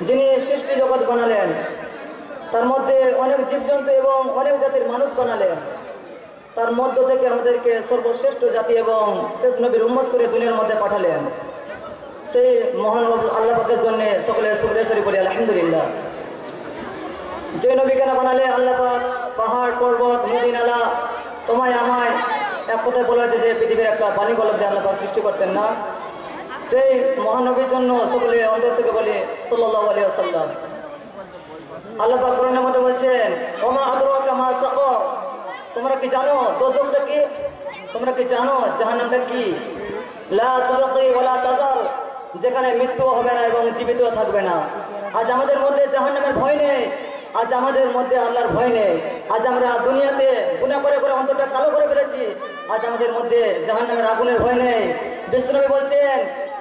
যিনি সৃষ্টি জগৎ বানালেন, তার মধ্যে অনেক জীবজন্তু এবং অনেক জাতির মানুষ বানালেন, তার মধ্য থেকে আমাদেরকে সর্বশ্রেষ্ঠ জাতি এবং শেষ নবীর উম্মত করে দুনিয়ার মধ্যে পাঠালেন। সেই মহান আল্লাহ পাকের জন্য সকলে শুকরিয়া শরীফ বলি আলহামদুলিল্লাহ। যে নবীকে না বানালে আল্লাহ পাক পাহাড় পর্বত নদী নালা তোমায় আমায় এক কথায় বলা হয়েছে যে পৃথিবীর একটা পানি গলক দিয়ে আল্লাহ পাক সৃষ্টি করতেন না। সেই মহানবীর জন্য সকলে অন্তর থেকে বলি সাল্লাল্লাহু আলাইহি ওয়াসাল্লাম। আল্লাহ পাক কোরআনের মধ্যে বলছেন ওমা আদরাকা মা সাকর, তোমরা কি জানো দোজখটা কি? তোমরা কি জানো জাহান্নামটা কি? লা তুলকি ওয়ালা তাজার, যেখানে মৃত্যু হবে না এবং জীবিত থাকবে না। আজ আমাদের মধ্যে জাহান্নামের ভয় নেই, আজ আমাদের মধ্যে আল্লাহর ভয় নেই। আজ আমরা দুনিয়াতে গুনাহ করে করে অন্তরটা কালো করে ফেলেছি, আজ আমাদের মধ্যে জাহান্নামের আগুনের ভয় নেই। বিশ্বনবী বলছেন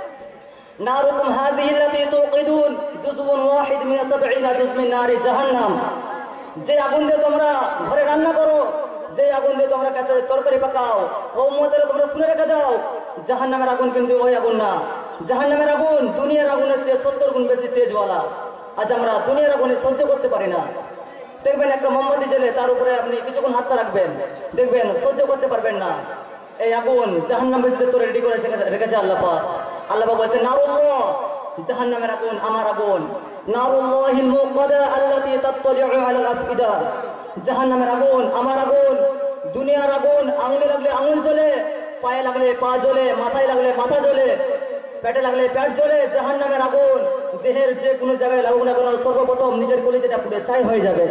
নারুকুম হাযিহি আল্লাতী তুকিদুন জুজউন ওয়াহিদ মিন 70 জুজ মিন নারি জাহান্নাম, যে আগুন দিয়ে তোমরা ঘরে রান্না করো, যে আগুন দিয়ে তোমরা কাছে তরকারি পাকাও, ও উম্মতেরা তোমরা শুনে রেখে দাও, জাহান্নামের আগুন কিন্তু ওই আগুন না। জাহান্নামের আগুন দুনিয়ার আগুনের চেয়ে 70 গুণ বেশি তেজওয়ালা। আজ আমরা দুনিয়ার আগুনে সহ্য করতে পারি না। দেখবেন একটা মোমবাতি জ্বেলে তার উপরে আপনি কিছুক্ষণ হাতটা রাখবেন, দেখবেন সহ্য করতে পারবেন না। এই আগুন জাহান্নামের ভিতরে রেডি করে রেখেছে আল্লাহ পাক। আল্লাহ পাক বলছেন নারুল্লাহ, জাহান্নামের আগুন আমার আগুন। নারুল্লাহিল মুকাদা আল্লাতী তাত্তালিউ আলাল আফইদা, জাহান্নামের আগুন আমার আগুন। দুনিয়ার আগুন আঙুলে লাগলে আঙুল জ্বলে, পায়ে লাগলে পা জ্বলে, মাথায় লাগলে মাথা জ্বলে, পেটে লাগলে পেট জ্বলে। জাহান্নামের আগুন দেহের যে কোনো জায়গায় লাগুক না কেন সর্বপ্রথম নিজের কলিজাটা পুড়ে ছাই হয়ে যাবে।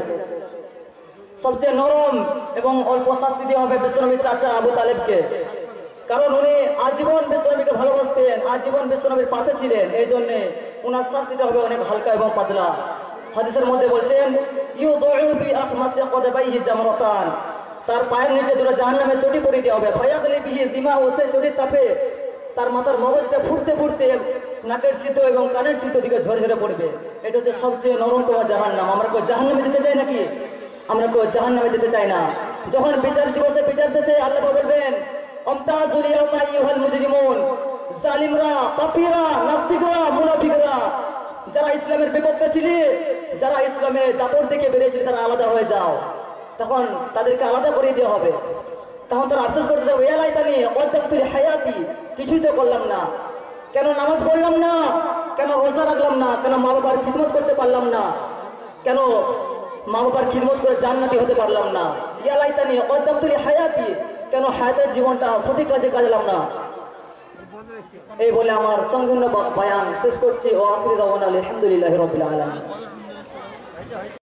সবচেয়ে নরম এবং অল্প শাস্তি দেওয়া হবে বিশ্বনবীর চাচা আবু তালেবকে, কারণ উনি আজীবন বিশ্বনবীকে ভালোবাসতেন, আজীবন বিশ্বনবীর পাশে ছিলেন, এই জন্যে ওনার শাস্তিটা হবে অনেক হালকা এবং পাতলা। হাদিসের মধ্যে বলছেন ইউদউ ফি আখমাসি কদাবাইহি জামরাতান, তার পায়ের নিচে দুটো জাহান্নামের চটি পরিয়ে দেওয়া হবে। ফায়াগলি বিহি দিমাউ, সেই চটির তাপে তার মাথার মগজটা ফুটতে ফুটতে নাকের ছিদ্র এবং কানের ছিদ্র দিকে ঝরে ঝরে পড়বে। এটা হচ্ছে সবচেয়ে নরমতম জাহান্নাম। আমরা কেউ জাহান্নামে যেতে চাই নাকি? আমরা কেউ জাহান্নামে যেতে চাই না। যখন বিচার দিবসে বিচার শেষে আল্লাহ বলবেন আমতাজুল ইয়াউমা আইয়ুহাল মুজরিমুন, জালিমরা, পাপীরা, নাস্তিকরা, মুনাফিকরা, যারা ইসলামের বিপক্ষে ছিলে, যারা ইসলামে দাপট থেকে বেরিয়েছিল, তারা আলাদা হয়ে যাও। তখন তাদেরকে আলাদা করে দেওয়া হবে। তখন তারা আফসোস করতে যাবে ইয়া লাইতানি কদ্দামতু লিহায়াতি, কিছুই তো করলাম না, কেন নামাজ পড়লাম না, কেন রোজা রাখলাম না, কেন মা বাবার খিদমত করতে পারলাম না, কেন মা বাবার খিদমত করে জান্নাতি হতে পারলাম না। ইয়া লাইতানি কদ্দামতু লিহায়াতি, কেন হায়াতের জীবনটা সঠিক কাজে কাজলাম না। এই বলে আমার সংপূর্ণ বয়ান শেষ করছি। ও আখিরি দাওয়ানা আলহামদুলিল্লাহি রাব্বিল আলামিন।